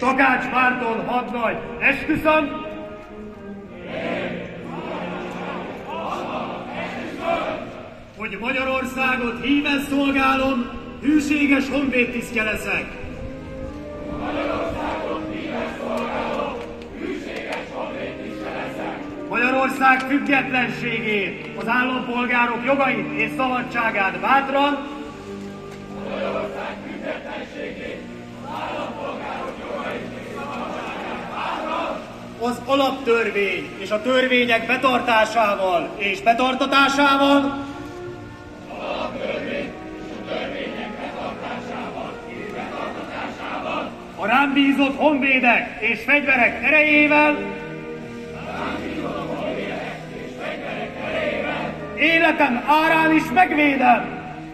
Takács Márton hadnagy. Esküszöm, hogy Magyarországot híven szolgálom, hűséges honvédtisztje leszek. Magyarország függetlenségét, az állampolgárok jogait és szabadságát bátran, az alaptörvény és a törvények betartásával és betartatásával, a rám bízott honvédek és fegyverek erejével, életem árán is megvédem!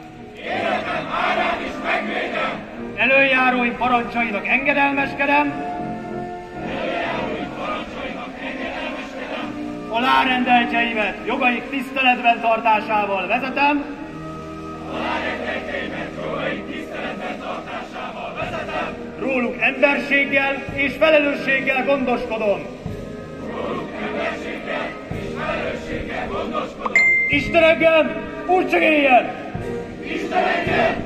Előjáróim parancsainak engedelmeskedem! Alárendeltjeimet jogaik tiszteletben tartásával vezetem! Róluk emberséggel és felelősséggel gondoskodom! Isten engem, úgy csak éljen!